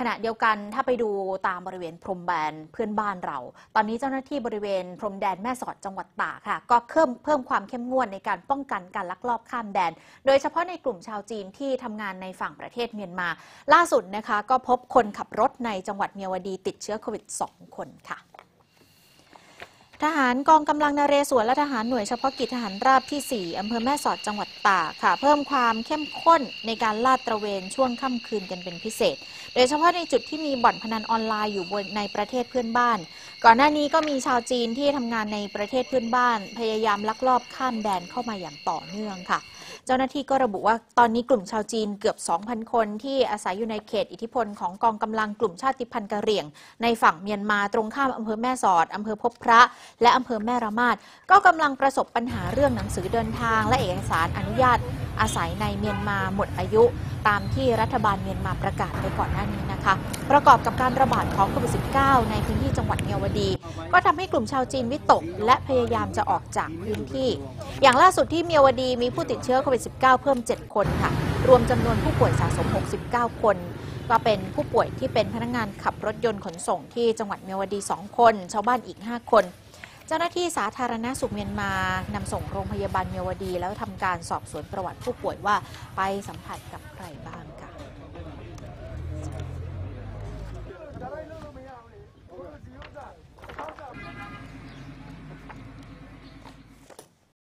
ณะเดียวกันถ้าไปดูตามบริเวณพรมแดนเพื่อนบ้านเราตอนนี้เจ้าหน้าที่บริเวณพรมแดนแม่สอดจังหวัดตากค่ะก็เพิ่มความเข้มงวดในการป้องกันการลักลอบข้ามแดนโดยเฉพาะในกลุ่มชาวจีนที่ทำงานในฝั่งประเทศเมียนมาล่าสุดนะคะก็พบคนขับรถในจังหวัดเมียวดีติดเชื้อโควิด2 คนค่ะทหารกองกำลังนเรศวรและทหารหน่วยเฉพาะกิจทหารราบที่ 4 อำเภอแม่สอดจังหวัดตากค่ะเพิ่มความเข้มข้นในการลาดตระเวนช่วงค่ำคืนกันเป็นพิเศษโดยเฉพาะในจุดที่มีบ่อนพนันออนไลน์อยู่ในประเทศเพื่อนบ้านก่อนหน้านี้ก็มีชาวจีนที่ทำงานในประเทศเพื่อนบ้านพยายามลักลอบข้ามแดนเข้ามาอย่างต่อเนื่องค่ะเจ้าหน้าที่ก็ระบุว่าตอนนี้กลุ่มชาวจีนเกือบ 2,000 คนที่อาศัยอยู่ในเขตอิทธิพลของกองกำลังกลุ่มชาติพันธุ์กะเหรี่ยงในฝั่งเมียนมาตรงข้ามอำเภอแม่สอดอำเภอพบพระและอำเภอแม่ระมาดก็กำลังประสบปัญหาเรื่องหนังสือเดินทางและเอกสารอนุญาตอาศัยในเมียนมาหมดอายุตามที่รัฐบาลเมียนมาประกาศไปก่อนหน้านี้นะคะประกอบกับการระบาดของโควิด -19 ในพื้นที่จังหวัดเมียวดีก็ทำให้กลุ่มชาวจีนวิตกและพยายามจะออกจากพื้นที่อย่างล่าสุดที่เมียวดีมีผู้ติดเชื้อโควิด -19 เพิ่ม 7 คนค่ะรวมจำนวนผู้ป่วยสะสม 69 คนก็เป็นผู้ป่วยที่เป็นพนักงานขับรถยนต์ขนส่งที่จังหวัดเมียวดี 2 คนชาวบ้านอีก 5 คนเจ้าหน้าที่สาธารณสุขเมียนมานำส่งโรงพยาบาลเมียวดีแล้วทำการสอบสวนประวัติผู้ป่วยว่าไปสัมผัสกับใครบ้างค่ะ